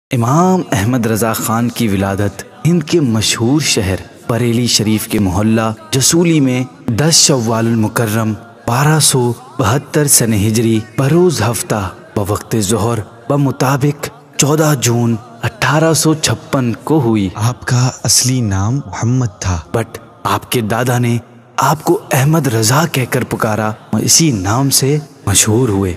امام احمد رضا خان کی ولادت ہند کے مشہور شہر بریلی شریف کے محلہ جسولی میں 10 شوال المکرم 1272 سنہ ہجری بروز ہفتہ بوقت ظہر بمطابق 14 جون 1856 کو ہوئی۔ آپ کا اصلی نام محمد تھا، بٹ آپ کے دادا نے آپ کو احمد رضا کہہ کر پکارا اور اسی نام سے مشہور ہوئے۔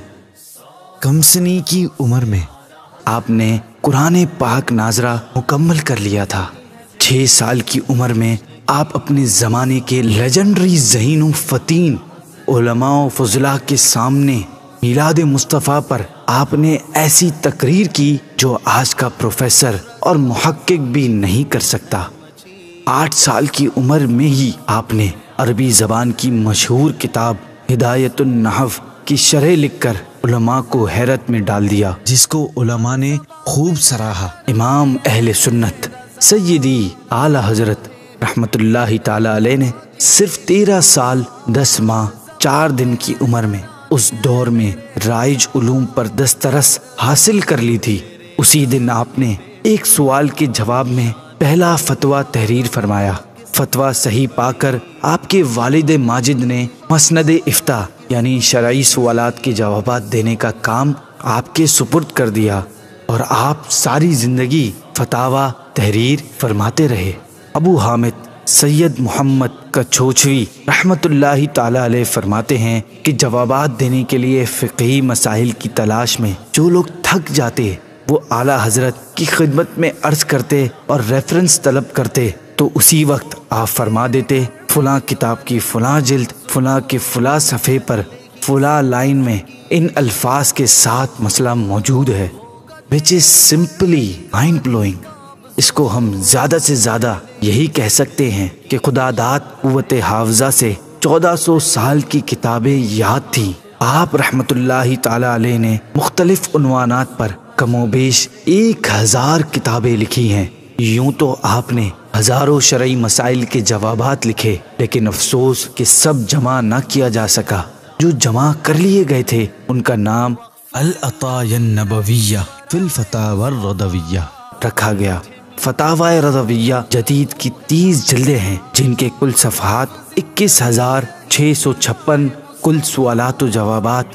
کم سنی کی عمر میں آپ نے قرآن پاک ناظرہ مکمل کر لیا تھا۔ 6 سال کی عمر میں آپ اپنے زمانے کے لیجنڈری ذہین و فتین علماء و فضلاء کے سامنے میلاد مصطفیٰ پر آپ نے ایسی تقریر کی جو آج کا پروفیسر اور محقق بھی نہیں کر سکتا۔ 8 سال کی عمر میں ہی آپ نے عربی زبان کی مشہور کتاب ہدایت النحو کی شرح لکھ کر علماء کو حیرت میں ڈال دیا، جس کو علماء نے خوب سراہا۔ امام اہل سنت سیدی اعلی حضرت رحمت اللہ تعالی علیہ نے صرف 13 سال 10 ماہ 4 دن کی عمر میں اس دور میں رائج علوم پر دسترس حاصل کر لی تھی۔ اسی دن آپ نے ایک سوال کے جواب میں پہلا فتویٰ تحریر فرمایا۔ فتویٰ صحیح پا کر آپ کے والد ماجد نے مسند افتاء یعنی شرعی سوالات کے جوابات دینے کا کام آپ کے سپرد کر دیا، اور آپ ساری زندگی فتاوی تحریر فرماتے رہے۔ ابو حامد سید محمد کچھوچھوی رحمت اللہ تعالی علیہ فرماتے ہیں کہ جوابات دینے کے لیے فقہی مسائل کی تلاش میں جو لوگ تھک جاتے وہ اعلیٰ حضرت کی خدمت میں عرض کرتے اور ریفرنس طلب کرتے تو اسی وقت آپ فرما دیتے فلاں کتاب کی فلاں جلد فلاں کے فلاں صفحے پر فلاں لائن میں ان الفاظ کے ساتھ مسئلہ موجود ہے، which is simply mind blowing۔ اس کو ہم زیادہ سے زیادہ یہی کہہ سکتے ہیں کہ خدا داد قوت حافظہ سے 1400 سال کی کتابیں یاد تھیں۔ آپ رحمت اللہ تعالی علیہ نے مختلف عنوانات پر کم و بیش 1000 کتابیں لکھی ہیں۔ یوں تو آپ نے ہزاروں شرعی مسائل کے جوابات لکھے، لیکن افسوس کہ سب جمع نہ کیا جا سکا۔ جو جمع کر لیے گئے تھے ان کا نام العطایا النبویہ فی الفتاوی الرضویہ رکھا گیا۔ فتاوی رضویہ جدید کی 30 جلدیں ہیں، جن کے کل صفحات 21656، کل سوالات و جوابات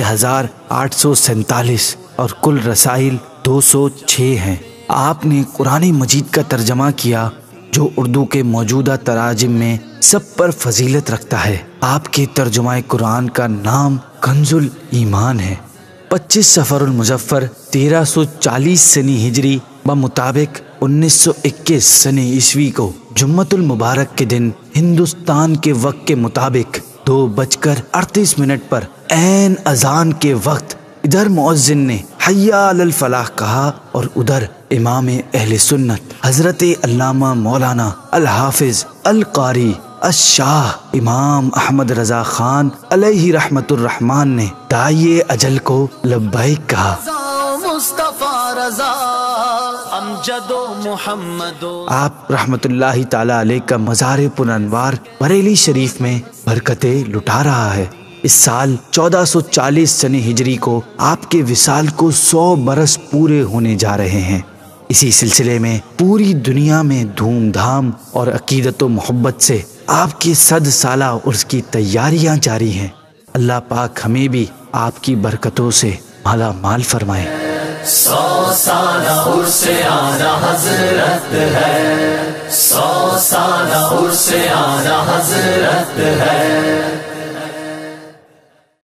6847 اور کل رسائل 206 ہیں۔ آپ نے قرآن مجید کا ترجمہ کیا جو اردو کے موجودہ تراجم میں سب پر فضیلت رکھتا ہے۔ آپ کے ترجمہ قرآن کا نام کنز الایمان ہے۔ 25 صفر المظفر 1340 سنی ہجری بمطابق 1921 سنہ عیسوی کو جمعۃ المبارک کے دن ہندوستان کے وقت کے مطابق 2:38 پر عین اذان کے وقت ادھر مؤذن نے حی علی الفلاح کہا اور ادھر امام اہل سنت حضرت علامہ مولانا الحافظ القاری الشاہ امام احمد رضا خان علیہ رحمت الرحمن نے داعی اجل کو لبیک کہا۔ آپ رحمت اللہ تعالی علیہ کا مزار پرانوار بریلی شریف میں برکتیں لٹا رہا ہے۔ اس سال 1440 سنہ ہجری کو آپ کے وصال کو 100 برس پورے ہونے جا رہے ہیں۔ اسی سلسلے میں پوری دنیا میں دھوم دھام اور عقیدت و محبت سے آپ کی 100 سالہ عرس کی تیاریاں جاری ہیں۔ اللہ پاک ہمیں بھی آپ کی برکتوں سے مالا مال فرمائے۔ 100 سالہ عرس اعلیٰ حضرت ہے، 100 سالہ عرس اعلیٰ حضرت ہے۔